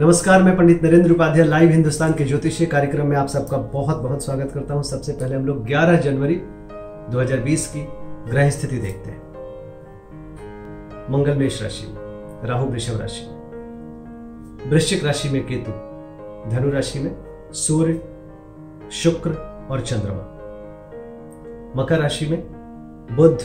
नमस्कार, मैं पंडित नरेंद्र उपाध्याय लाइव हिंदुस्तान के ज्योतिषीय कार्यक्रम में आप सबका बहुत बहुत स्वागत करता हूं। सबसे पहले हम लोग 11 जनवरी 2020 की ग्रह स्थिति देखते हैं। मंगल मेष राशि में, राहु वृषभ राशि में, वृश्चिक राशि में केतु, धनु राशि में सूर्य, शुक्र और चंद्रमा, मकर राशि में बुध,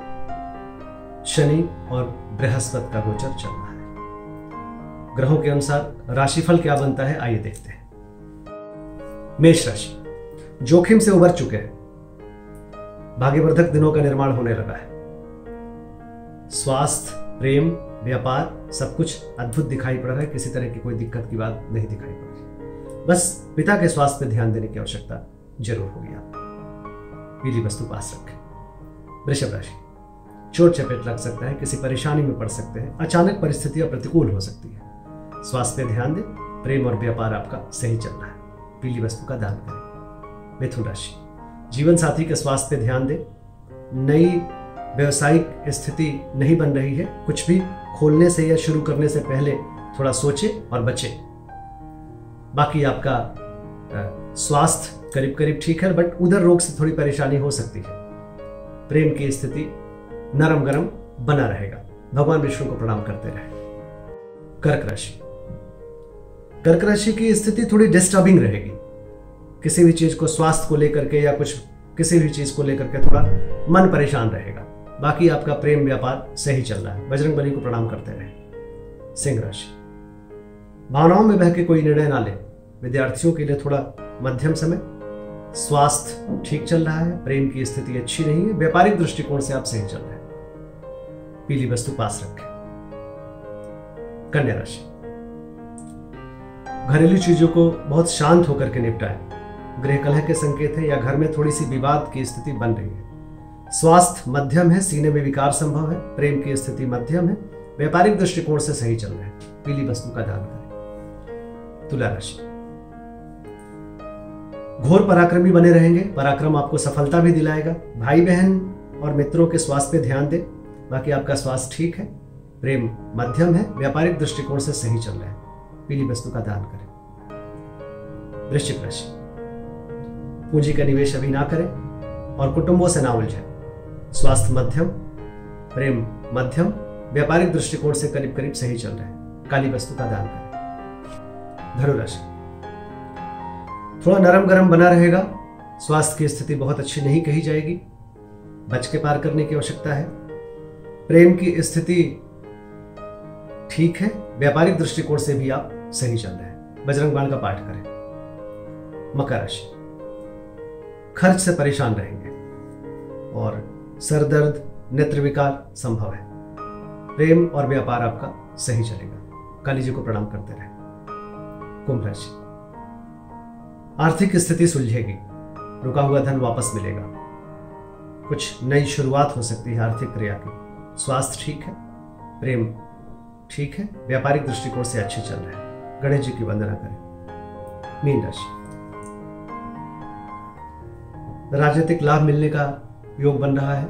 शनि और बृहस्पति का गोचर चल रहा है। ग्रहों के अनुसार राशिफल क्या बनता है, आइए देखते हैं। मेष राशि, जोखिम से उबर चुके हैं, भाग्यवर्धक दिनों का निर्माण होने लगा है। स्वास्थ्य, प्रेम, व्यापार सब कुछ अद्भुत दिखाई पड़ रहा है। किसी तरह की कोई दिक्कत की बात नहीं दिखाई पड़ रही। बस पिता के स्वास्थ्य पर ध्यान देने की आवश्यकता जरूर होगी। आप पीली वस्तु पास रखें। वृषभ राशि, चोट चपेट लग सकता है, किसी परेशानी में पड़ सकते हैं, अचानक परिस्थितियां प्रतिकूल हो सकती है। स्वास्थ्य पे ध्यान दें। प्रेम और व्यापार आपका सही चल रहा है। पीली वस्तु का दान करें। मिथुन राशि, जीवन साथी के स्वास्थ्य पे ध्यान दें। नई व्यवसायिक स्थिति नहीं बन रही है। कुछ भी खोलने से या शुरू करने से पहले थोड़ा सोचें और बचें। बाकी आपका स्वास्थ्य करीब करीब ठीक है, बट उधर रोग से थोड़ी परेशानी हो सकती है। प्रेम की स्थिति नरम गरम बना रहेगा। भगवान विष्णु को प्रणाम करते रहे। कर्क राशि, कर्क राशि की स्थिति थोड़ी डिस्टर्बिंग रहेगी। किसी भी चीज को स्वास्थ्य को लेकर के या किसी भी चीज को लेकर के थोड़ा मन परेशान रहेगा। बाकी आपका प्रेम व्यापार सही चल रहा है। बजरंगबली को प्रणाम करते रहे। सिंह राशि, भावनाओं में बह के कोई निर्णय ना ले। विद्यार्थियों के लिए थोड़ा मध्यम समय। स्वास्थ्य ठीक चल रहा है। प्रेम की स्थिति अच्छी नहीं है। व्यापारिक दृष्टिकोण से आप सही चल रहे हैं। पीली वस्तु पास रखें। कन्या राशि, घरेलू चीजों को बहुत शांत होकर के निपटाएं। गृह कलह के संकेत है या घर में थोड़ी सी विवाद की स्थिति बन रही है। स्वास्थ्य मध्यम है। सीने में विकार संभव है। प्रेम की स्थिति मध्यम है। व्यापारिक दृष्टिकोण से सही चल रहे हैं। पीली वस्तु का दान करें। तुला राशि, घोर पराक्रमी बने रहेंगे। पराक्रम आपको सफलता भी दिलाएगा। भाई बहन और मित्रों के स्वास्थ्य पे ध्यान दें। बाकी आपका स्वास्थ्य ठीक है। प्रेम मध्यम है। व्यापारिक दृष्टिकोण से सही चल रहा है। पीली वस्तु का दान करें। वृश्चिक राशि, पूंजी का निवेश अभी ना करें और कुटुंबों से ना उलझें। स्वास्थ्य मध्यम, प्रेम मध्यम, व्यापारिक दृष्टिकोण से करीब करीब सही चल रहा है। काली वस्तु का दान करें। धनु राशि, थोड़ा नरम गरम बना रहेगा। स्वास्थ्य की स्थिति बहुत अच्छी नहीं कही जाएगी। बच के पार करने की आवश्यकता है। प्रेम की स्थिति ठीक है। व्यापारिक दृष्टिकोण से भी आप सही चल रहे हैं। बजरंग बाण का पाठ करें। मकर राशि, खर्च से परेशान रहेंगे और सर दर्द, नेत्र विकार संभव है। प्रेम और व्यापार आपका सही चलेगा। काली जी को प्रणाम करते रहे। कुंभ राशि, आर्थिक स्थिति सुलझेगी। रुका हुआ धन वापस मिलेगा। कुछ नई शुरुआत हो सकती है आर्थिक क्रिया की। स्वास्थ्य ठीक है। प्रेम ठीक है। व्यापारिक दृष्टिकोण से अच्छे चल रहे हैं। गणेश जी की वंदना करें। मीन राशि, राजनीतिक लाभ मिलने का योग बन रहा है।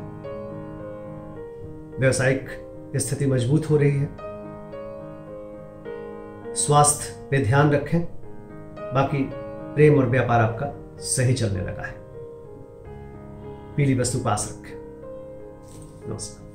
व्यावसायिक स्थिति मजबूत हो रही है। स्वास्थ्य पे ध्यान रखें। बाकी प्रेम और व्यापार आपका सही चलने लगा है। पीली वस्तु पास रखें। नमस्कार।